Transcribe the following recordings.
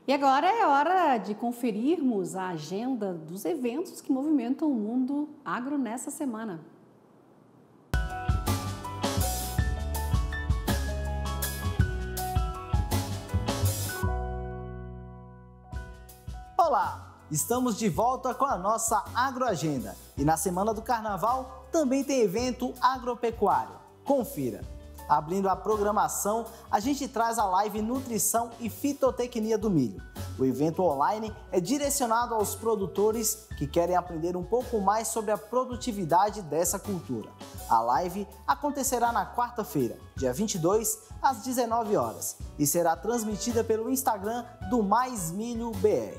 E agora é hora de conferirmos a agenda dos eventos que movimentam o mundo agro nessa semana. Olá, estamos de volta com a nossa Agroagenda e na semana do Carnaval também tem evento agropecuário. Confira! Abrindo a programação, a gente traz a live Nutrição e Fitotecnia do Milho. O evento online é direcionado aos produtores que querem aprender um pouco mais sobre a produtividade dessa cultura. A live acontecerá na quarta-feira, dia 22, às 19 horas, e será transmitida pelo Instagram do Mais Milho BR.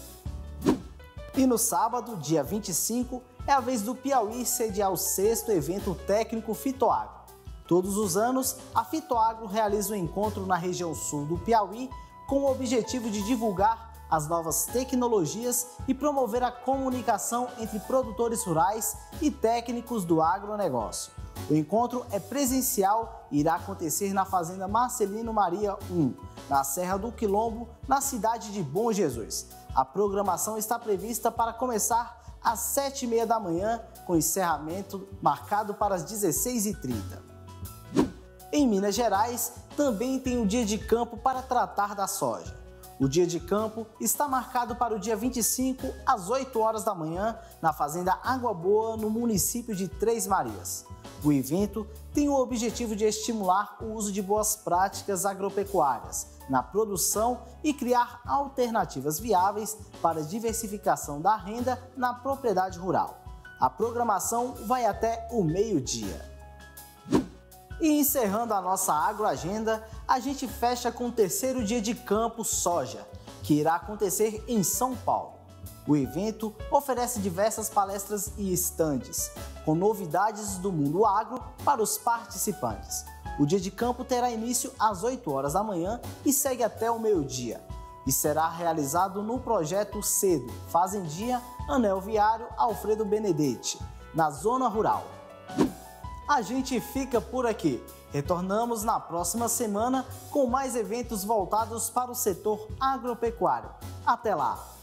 E no sábado, dia 25, é a vez do Piauí sediar o 6º evento técnico Fitoagro. Todos os anos, a Fitoagro realiza um encontro na região sul do Piauí com o objetivo de divulgar as novas tecnologias e promover a comunicação entre produtores rurais e técnicos do agronegócio. O encontro é presencial e irá acontecer na Fazenda Marcelino Maria 1, na Serra do Quilombo, na cidade de Bom Jesus. A programação está prevista para começar às 7h30 da manhã, com encerramento marcado para as 16h30. Em Minas Gerais, também tem o Dia de Campo para tratar da soja. O Dia de Campo está marcado para o dia 25, às 8 horas da manhã, na Fazenda Água Boa, no município de Três Marias. O evento tem o objetivo de estimular o uso de boas práticas agropecuárias na produção e criar alternativas viáveis para a diversificação da renda na propriedade rural. A programação vai até o meio-dia. E encerrando a nossa agroagenda, a gente fecha com o 3º Dia de Campo Soja, que irá acontecer em São Paulo. O evento oferece diversas palestras e estandes, com novidades do mundo agro para os participantes. O Dia de Campo terá início às 8 horas da manhã e segue até o meio-dia, e será realizado no projeto Cedo, Fazendia Anel Viário Alfredo Benedetti, na zona rural. A gente fica por aqui. Retornamos na próxima semana com mais eventos voltados para o setor agropecuário. Até lá!